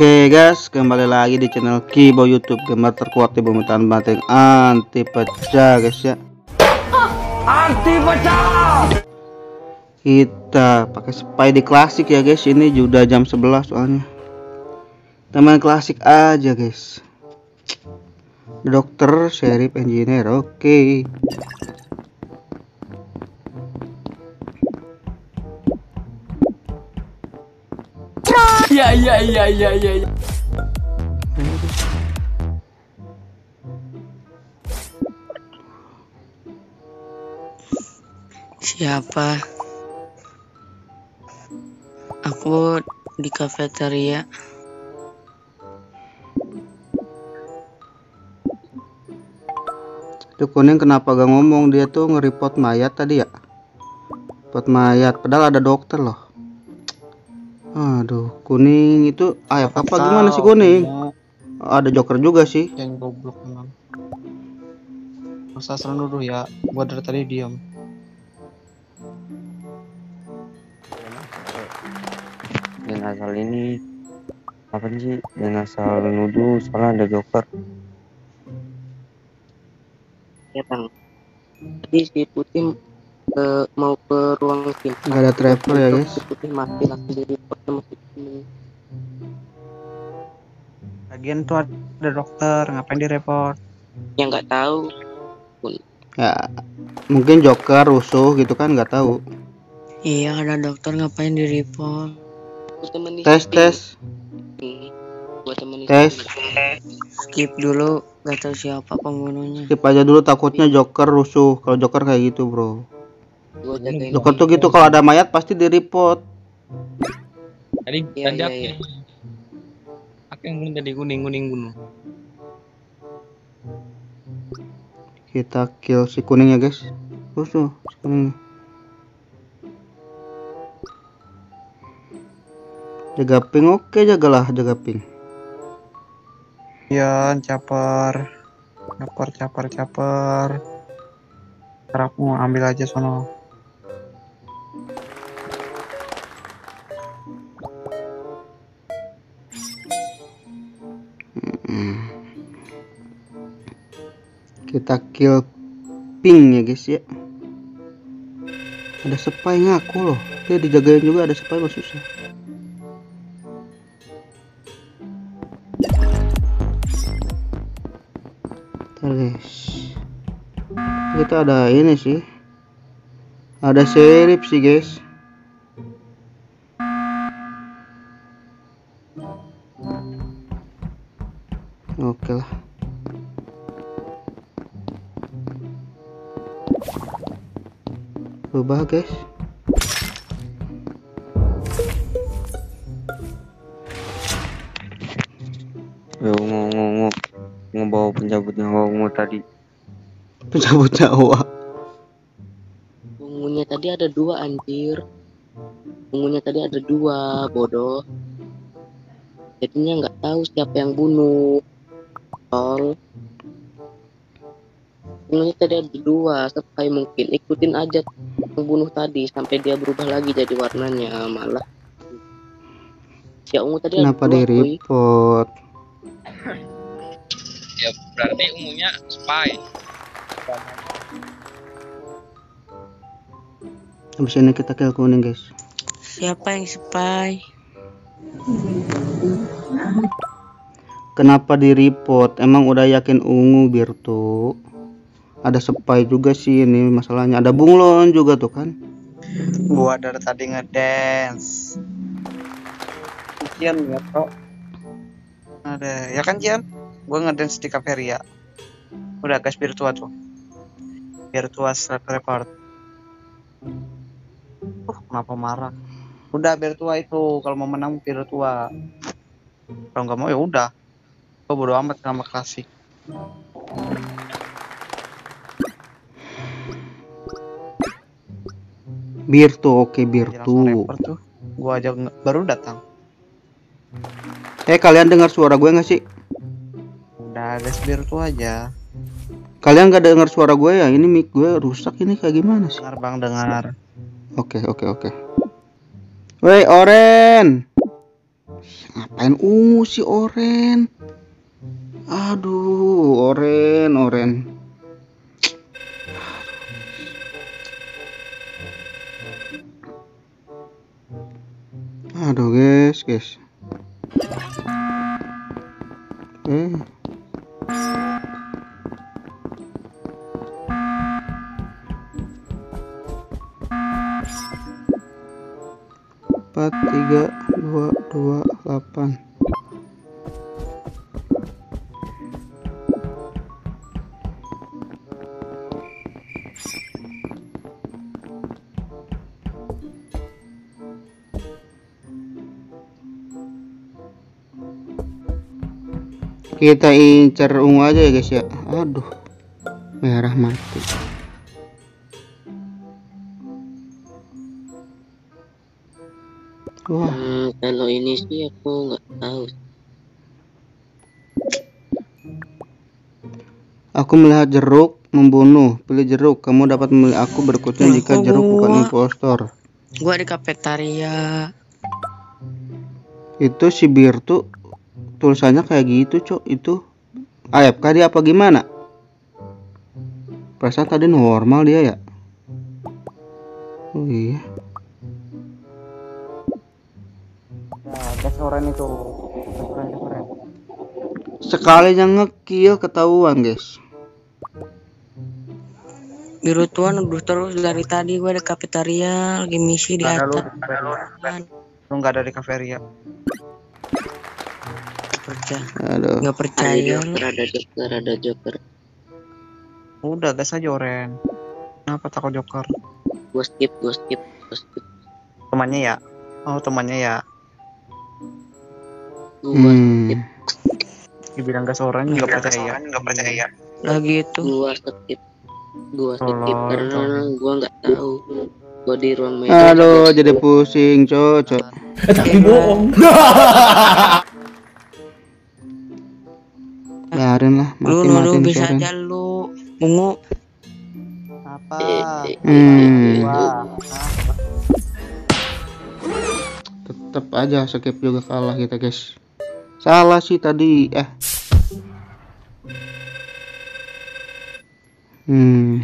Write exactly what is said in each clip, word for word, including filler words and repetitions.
Oke guys, kembali lagi di channel Kibo YouTube, gambar terkuat di bumi tanpa banting anti pecah guys ya. Anti pecah. Kita pakai spy di klasik ya guys. Ini sudah jam sebelas soalnya. Teman klasik aja guys. Dokter, sheriff, engineer. Oke. Ya ya ya ya ya. ya. Siapa? Aku di kafeteria. Itu kuning kenapa gak ngomong? Dia tuh nge-report mayat tadi ya. Report mayat, padahal ada dokter loh. Aduh, kuning itu ayah apa gimana sih kuning? Oh, ada joker juga sih. Yang goblok memang. Masa selalu nuduh ya, gua dari tadi diam. Dan asal ini apa sih? Dan asal nuduh soalnya ada joker. Ya bang. Tadi si Putih ke, mau ke ruang tim. Gak ada travel ya guys. Si Putih mati langsung di report sama si Kuning. Lagian tuh ada dokter, ngapain direport? Ya nggak tahu. Ya, mungkin joker rusuh gitu kan, nggak tahu. Iya ada dokter ngapain di report? Tes tes tes. Skip dulu, nggak tahu siapa pembunuhnya. Skip aja dulu, takutnya joker rusuh. Kalau joker kayak gitu bro. Gua jagain. Joker tuh gitu, kalau ada mayat pasti di report. Tadi Iya, tadi iya, aku iya. aku yang bunuh tadi kuning kuning bunuh. Kita kill si kuning ya guys. Rusuh si kuning. Jaga ping, oke jagalah jaga ping. Iya, caper, caper, caper, caper. Ntar aku mau ambil aja sono. Hmm. Kita kill ping ya guys ya. Ada spy ngaku loh. Dia dijagain juga, ada spy mah susah. Ntar guys, kita ada ini sih, ada sheriff sih guys. Oke lah. Rubah guys. Yo ngomong ngebawa pencabut nyawamu tadi. Pencabut nyawa. Ungunya tadi ada dua anjir. Ungunya tadi ada dua, bodoh. Jadinya nggak tahu siapa yang bunuh. Tol. Ungunya tadi ada dua, sampai mungkin ikutin aja yang bunuh tadi sampai dia berubah lagi jadi warnanya malah. Si ungu tadi Kenapa ada di dua, kuy. report? Ya berarti umumnya spy. Habis ini kita kill kuning guys. Siapa yang spy? Kenapa di report? Emang udah yakin ungu biar tuh. Ada spy juga sih ini masalahnya. Ada bunglon juga tuh kan. Gua dari tadi ngedance. Cian ya bro. Ada, ya kan Cian? Gua ngedance di kafeteria. Udah guys, biar tua tuh. Biar tua report. Uh, kenapa marah? Udah biar tua itu, kalau mau menang biar tua. Kalau nggak mau ya udah. Gua bodo amat sama klasik. Bir tuh, oke bir Dia langsung tuh. report tuh. Gua aja nge- baru datang. Eh kalian dengar suara gue nggak sih? Udah guys, biar tua aja. Kalian nggak dengar suara gue ya? Ini mic gue rusak ini kayak gimana sih? Dengar bang, dengar. Oke oke oke. Woi Oren, Ngapain ungu si oren? Aduh, oren, oren. Aduh, guys, guys. Eh. Empat, tiga, dua, dua, delapan. Kita incer ungu aja ya guys ya. Aduh, merah mati. Wah, Hmm, kalau ini sih aku nggak tahu. aku melihat jeruk membunuh. Pilih jeruk. Kamu dapat memilih aku berikutnya jika jeruk bukan impostor. Gua di kafetaria. Itu si Bir tuh tulisannya kayak gitu, cok. Itu A F K dia apa gimana? Perasaan tadi normal dia ya. Oh iya. Nah, gas oren itu. Gas oren, gas oren. Sekalinya ngekill ketahuan, guys. Biru tuan udah terus dari tadi gua di kafetaria lagi misi di Nggak ada lu, atas. nggak ada lu. Lu nggak ada di kafeteria. Percaya. Aduh. Nggak percaya. Ada joker, ada joker. Udah gas aja oren. Kenapa takut joker? Gue skip, gue skip, gue skip. Temannya ya? Oh temannya ya. Gue Hmm. skip, Dibilang gas oren nggak percaya. Nggak percaya. Lagi itu. gue skip, gue skip Tolong, karena tolong. gue nggak tahu. Gue di ruang meja. Aduh, jadi pusing, cok, cok. Tapi bohong. Biarin lah, Lu lu mati-matiin bisa si Oren. aja lu ungu. Apa? Eh, eh, Hmm. eh, Wah. Tetep aja skip juga kalah kita, guys. Salah sih tadi, eh. Hmm.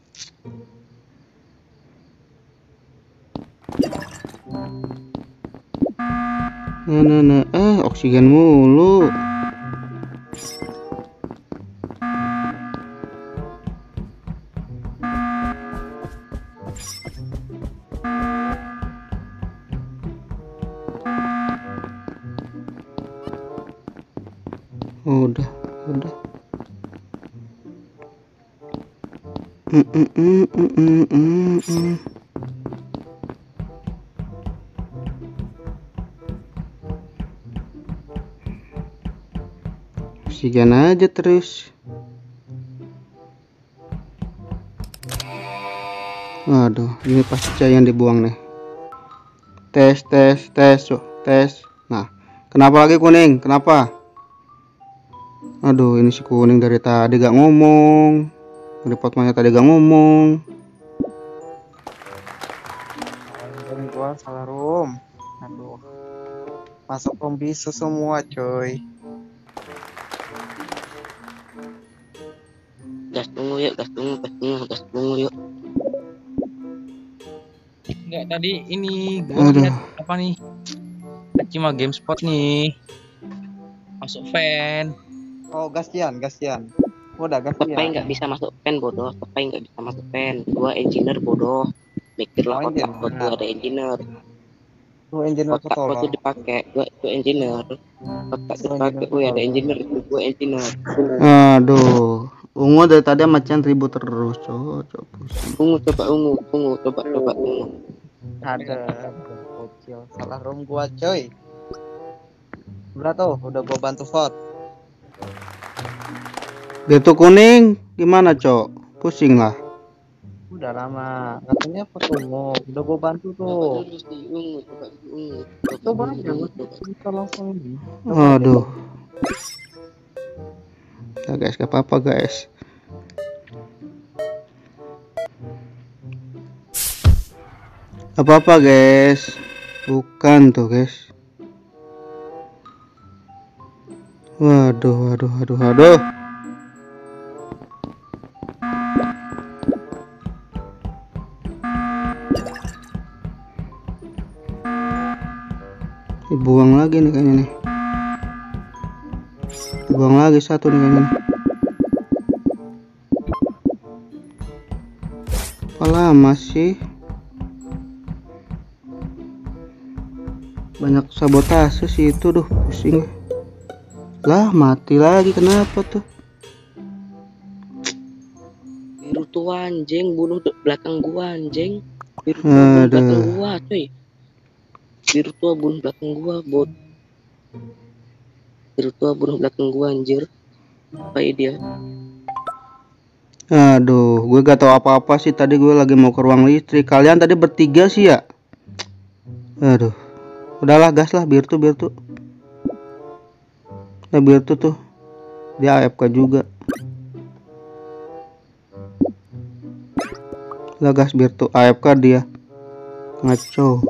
Nah, nah, nah. Eh, oksigen mulu. Udah, udah. Mm, mm, mm, mm, mm, mm, mm. Oksigen aja terus. Waduh, ini pasti cahaya yang dibuang nih. Tes, tes, tes, yuk, tes. Nah, kenapa lagi kuning? Kenapa? Aduh, ini si kuning dari tadi gak ngomong. Report maya tadi gak ngomong. Room gua salah room. Aduh. Masuk room bisu semua, coy. gas ungu yuk, gas ungu, gas ungu, gas ungu yuk. Enggak, tadi ini gua Aduh. lihat apa nih? Cuma GameSpot nih. Masuk fan. Oh, gasian, gasian. Udah Sepai gasian. nggak bisa masuk pen bodoh, Sepai nggak bisa masuk pen. Gua engineer bodoh. Mikirlah Oh, otak engineer. gua tuh ada engineer. Lu engineer Otak gua tuh tolong. dipakai, gua gua engineer. Otak Lu dipakai, engineer wih ada tolong. engineer itu gua engineer. Aduh, ungu dari tadi sama Chan ribut terus, cok, cok, pusing. Ungu coba ungu, ungu coba coba ungu. Ada. Kocil. Salah room gua, coy. Udah tuh, udah gua bantu vote. Dia tuh kuning, gimana, cok? Pusing lah. Udah lama. Katanya pakai ungu. Udah gua bantu Coba tuh. dulu sih ungu, coba ungu. Coba dulu, aja, ungu, gua coba. bisa langsung ini. Aduh. Ya guys, gak apa-apa guys. Apa-apa guys. Bukan tuh guys. Waduh, waduh, waduh, waduh. Dibuang lagi nih kayaknya nih. Dibuang lagi satu nih kayaknya nih. Apa lama sih? Banyak sabotase sih itu, duh pusing. Lah mati lagi, kenapa tuh? Biru tua anjing bunuh de- belakang gua anjing. Biru tua bunuh Aduh. belakang gua cuy. Biru tua bunuh belakang gua bot. Biru tua bunuh belakang gua anjir. Apa dia? Aduh, gue gak tahu apa-apa sih, tadi gue lagi mau ke ruang listrik. Kalian tadi bertiga sih ya? Aduh. Udahlah gas lah, biar tuh biar tuh. Nah biar tuh tuh. Dia A F K juga. Lah gas biar tuh A F K dia. Ngaco.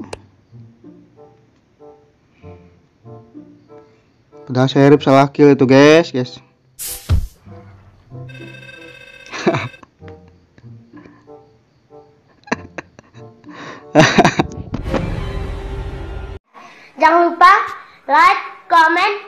Padahal Sheriff salah kill itu guys, guys. Jangan lupa like, comment,